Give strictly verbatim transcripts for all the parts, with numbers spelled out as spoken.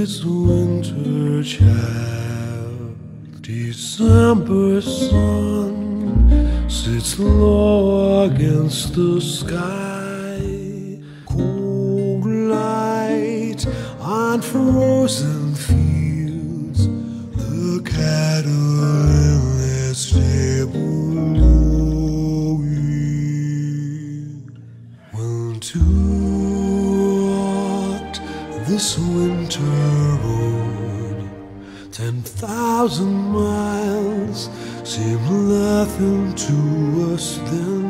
its winter child. December sun sits low against the sky. Cold light on frozen fields, the cattle in their stable lowing. When too hot this winter road, ten thousand miles seem nothing to us then.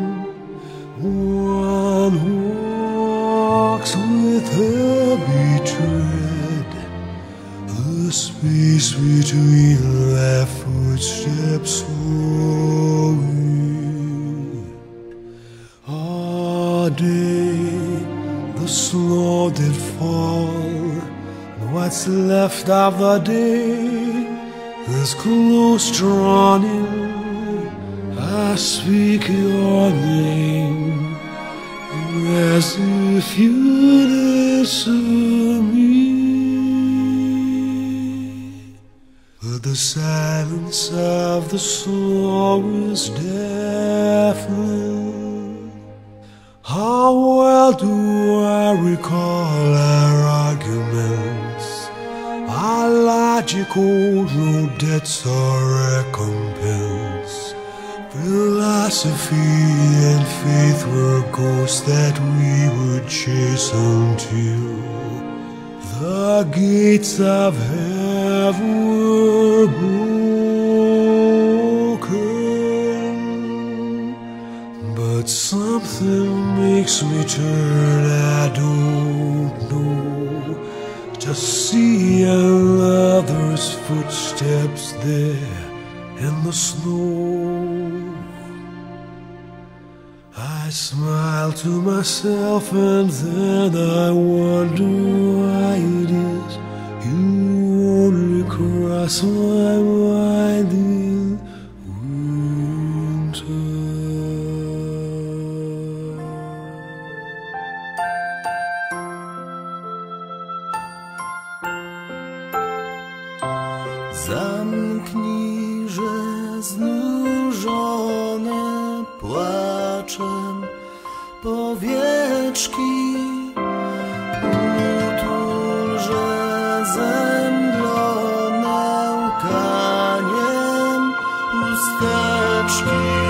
One walks with heavy tread, the space between their footsteps slowing. A day the snow did fall, what's left of the day is close drawn in. I speak your name as if you'd answer me, but the silence of the snow is deafening. How well do I recall our arguments, our logical no debts or recompense. Philosophy and faith were ghosts that we would chase until the gates of heaven were broken. But something makes me turn, I don't know, to see another's footsteps there in the snow. I smile to myself and then I wonder why it is you only cross my mind in winter. Zamknijże znużone płaczem powieczki, utulże zemdlone łkaniem chusteczki.